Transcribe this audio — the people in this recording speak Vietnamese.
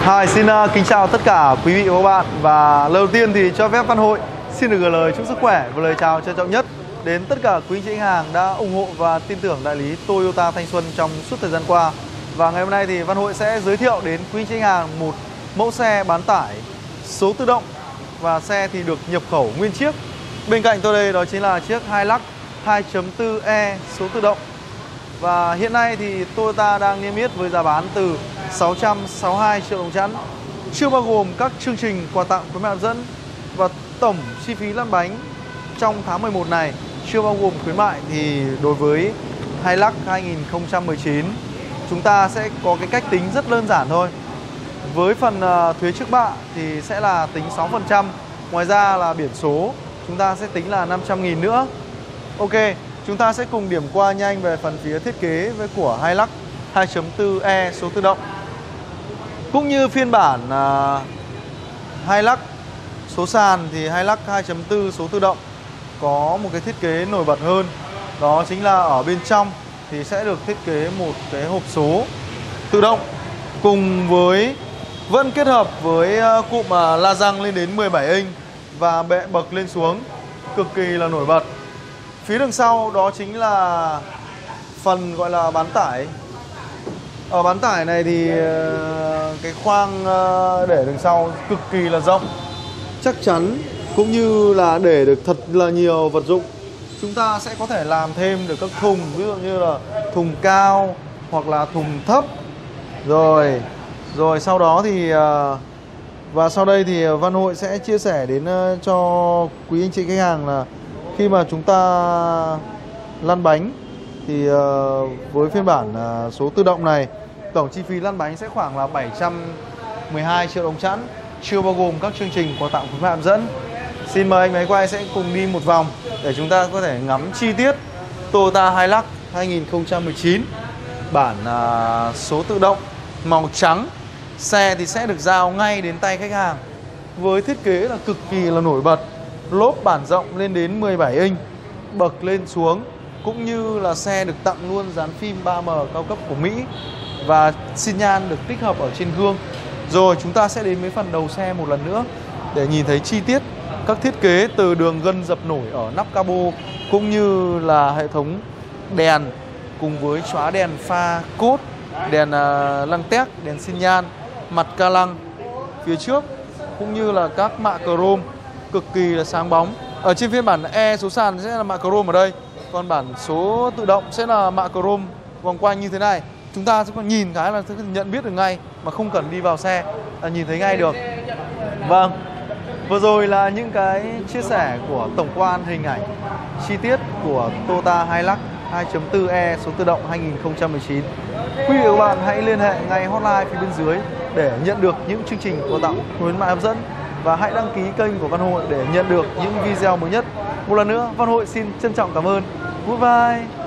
Hi, xin kính chào tất cả quý vị và các bạn. Và lần đầu tiên thì cho phép Văn Hội xin được gửi lời chúc sức khỏe và lời chào trân trọng nhất đến tất cả quý anh chị khách hàng đã ủng hộ và tin tưởng đại lý Toyota Thanh Xuân trong suốt thời gian qua. Và ngày hôm nay thì Văn Hội sẽ giới thiệu đến quý anh chị khách hàng một mẫu xe bán tải số tự động, và xe thì được nhập khẩu nguyên chiếc. Bên cạnh tôi đây đó chính là chiếc Hilux 2.4e số tự động. Và hiện nay thì Toyota đang niêm yết với giá bán từ 662 triệu đồng chẵn, chưa bao gồm các chương trình quà tặng khuyến mại hấp dẫn. Và tổng chi phí lăn bánh trong tháng 11 này chưa bao gồm khuyến mại thì đối với Hilux 2019 chúng ta sẽ có cái cách tính rất đơn giản thôi. Với phần thuế trước bạ thì sẽ là tính 6%. Ngoài ra là biển số chúng ta sẽ tính là 500.000 nữa. Ok, chúng ta sẽ cùng điểm qua nhanh về phần phía thiết kế với của Hilux 2.4e số tự động. Cũng như phiên bản Hilux số sàn thì Hilux 2.4 số tự động có một cái thiết kế nổi bật hơn. Đó chính là ở bên trong thì sẽ được thiết kế một cái hộp số tự động, cùng với vẫn kết hợp với cụm la răng lên đến 17 inch và bệ bậc lên xuống cực kỳ là nổi bật. Phía đằng sau đó chính là phần gọi là bán tải. Ở bán tải này thì cái khoang để đằng sau cực kỳ là rộng, chắc chắn, cũng như là để được thật là nhiều vật dụng. Chúng ta sẽ có thể làm thêm được các thùng, ví dụ như là thùng cao hoặc là thùng thấp. Rồi sau đó thì và sau đây thì Văn Hội sẽ chia sẻ đến cho quý anh chị khách hàng là khi mà chúng ta lăn bánh thì với phiên bản số tự động này, tổng chi phí lăn bánh sẽ khoảng là 712 triệu đồng chẵn, chưa bao gồm các chương trình quà tặng khuyến mại hấp dẫn. Xin mời anh máy quay sẽ cùng đi một vòng để chúng ta có thể ngắm chi tiết Toyota Hilux 2019 bản số tự động màu trắng. Xe thì sẽ được giao ngay đến tay khách hàng với thiết kế là cực kỳ là nổi bật. Lốp bản rộng lên đến 17 inch, bậc lên xuống, cũng như là xe được tặng luôn dán phim 3M cao cấp của Mỹ và xi nhan được tích hợp ở trên gương. Rồi chúng ta sẽ đến với phần đầu xe một lần nữa để nhìn thấy chi tiết các thiết kế từ đường gân dập nổi ở nắp capo, cũng như là hệ thống đèn cùng với chóa đèn pha cốt, đèn lăng tét, đèn xi nhan, mặt ca lăng phía trước, cũng như là các mạ chrome cực kỳ là sáng bóng. Ở trên phiên bản E số sàn sẽ là mạ chrome ở đây, còn bản số tự động sẽ là mạ chrome vòng quanh như thế này. Chúng ta sẽ còn nhìn cái là nhận biết được ngay mà không cần đi vào xe là nhìn thấy ngay được. Vâng, vừa rồi là những cái chia sẻ của tổng quan hình ảnh chi tiết của Toyota Hilux 2.4e số tự động 2019. Quý vị và các bạn hãy liên hệ ngay hotline phía bên dưới để nhận được những chương trình quà tặng khuyến mại hấp dẫn, và hãy đăng ký kênh của Văn Hội để nhận được những video mới nhất. Một lần nữa, Văn Hội xin trân trọng cảm ơn. Goodbye.